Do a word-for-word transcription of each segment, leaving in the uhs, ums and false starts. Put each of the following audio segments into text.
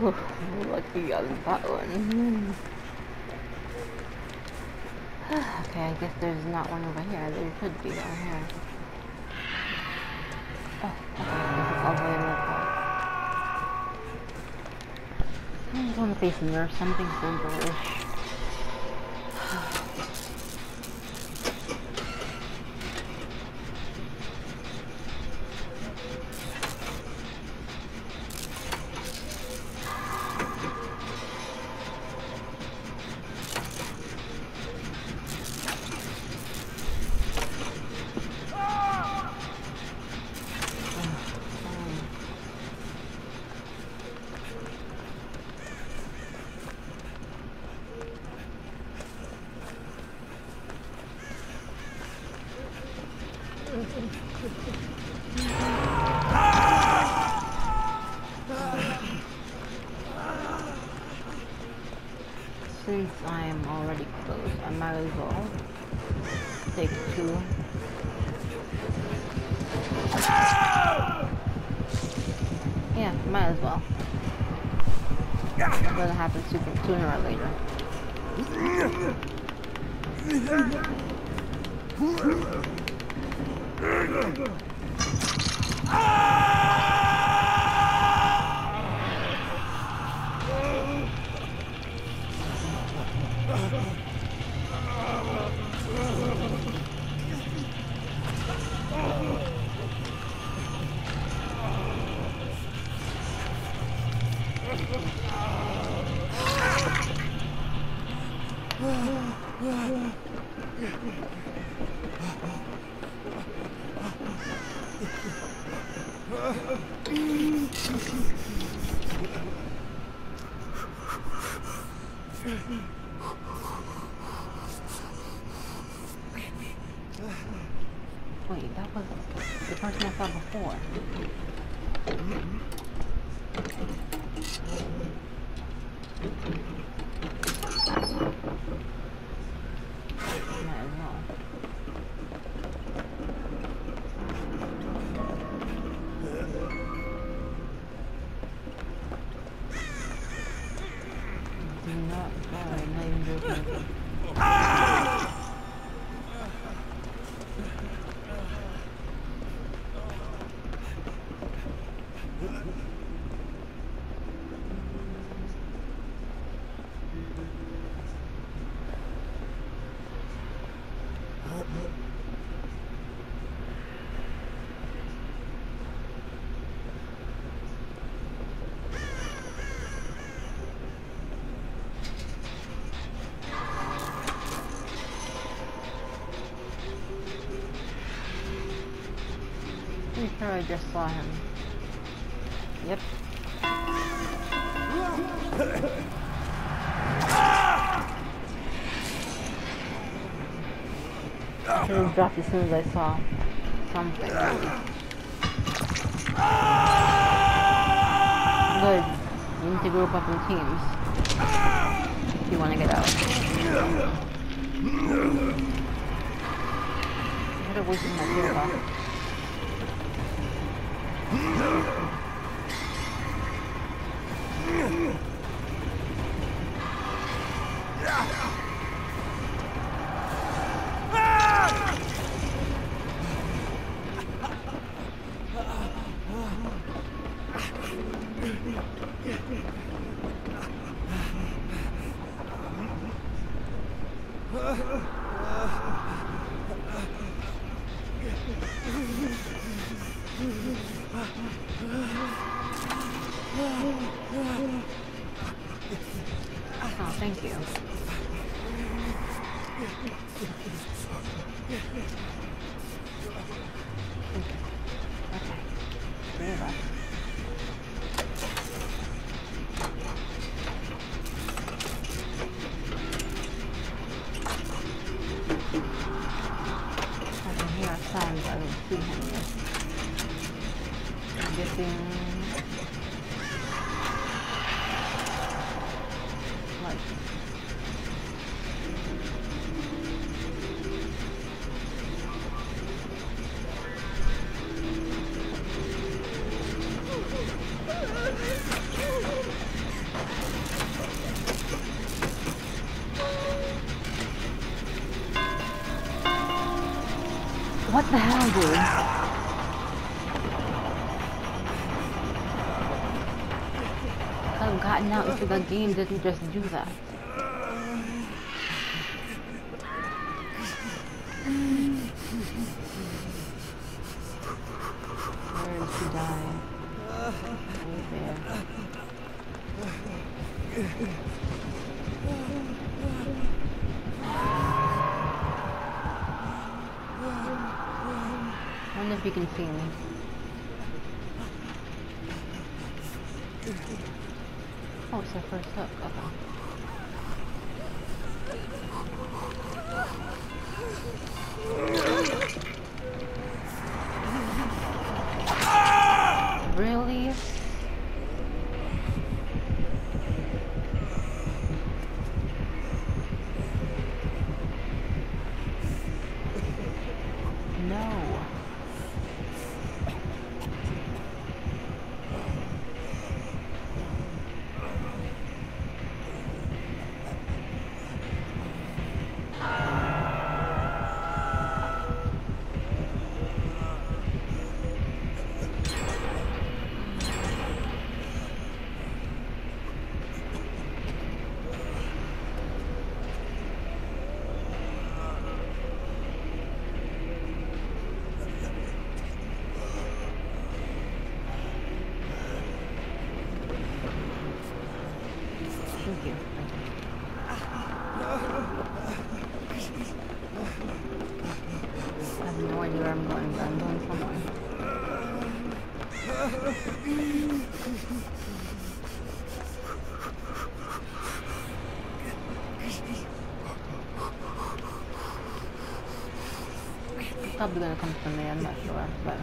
Oh, lucky on that one. Okay, I guess there's not one over here. There could be down here. Oh, okay, this is all the way to the top. I just want to face a mirror, something simple-ish. Since I am already close, I might as well take two. Yeah, might as well. It's gonna happen sooner or later. Wait, that was the person I saw before. Might as well. Do not die, I'm not even joking. I'm sure I just saw him. Yep. I should have dropped as soon as I saw something. Good. You need to group up in teams if you want to get out. I should have wasted my tear off. Oh, thank you. Okay. Three of us. I can hear sounds. I don't see him yet. I'm guessing. Like. down, dude. I've gotten out into the game doesn't just do that. Where did she die? Right there. I wonder if you can see me. Oh, it's our first hook. Okay. Really? No. Thank you. I have no idea where I'm going, but I'm going somewhere. It's probably gonna come from me, I'm not sure, but...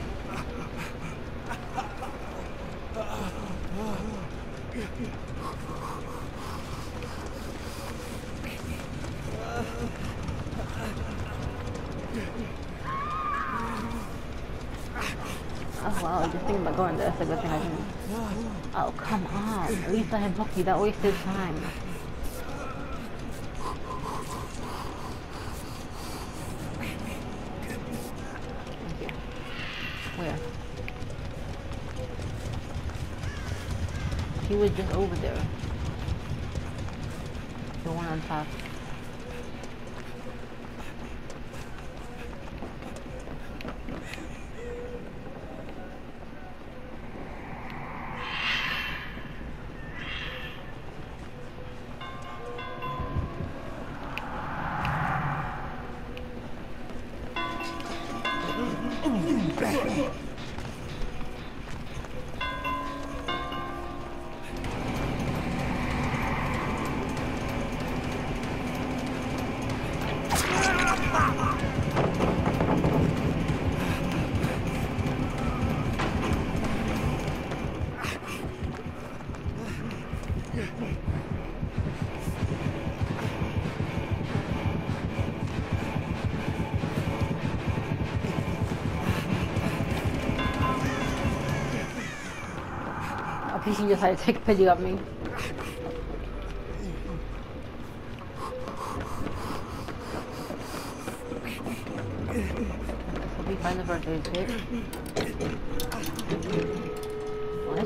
Oh wow, just thinking about going there, that's a good thing I didn't. Oh, come on. At least I had Bucky, that wasted time. Thank you. Where? He was just over there. The one on top. I think he decided to take pity of me. Hope we find the first aid kit. What?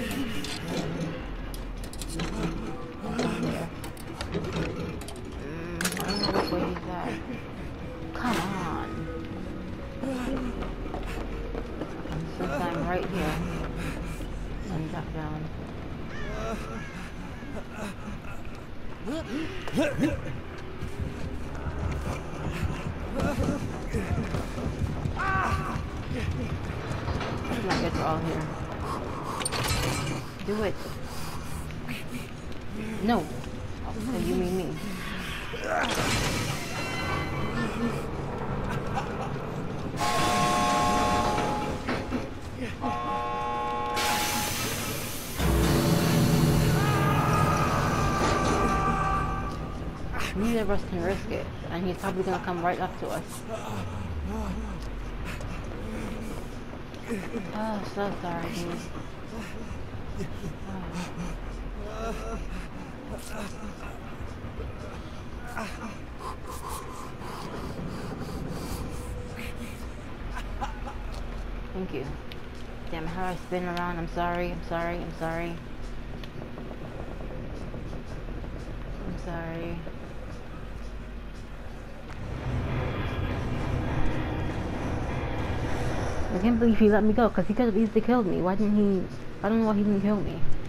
Mm, I don't know which way he's at. Come on. Since I'm right here. And back down. I guess we're all here. Do it. No. Oh, so you mean me. Neither of us can risk it, and he's probably gonna come right up to us. Oh, so sorry, dude. Oh. Thank you. Damn, how do I spin around? I'm sorry, I'm sorry, I'm sorry. I'm sorry. I can't believe he let me go, because he could have easily killed me. Why didn't he... I don't know why he didn't kill me.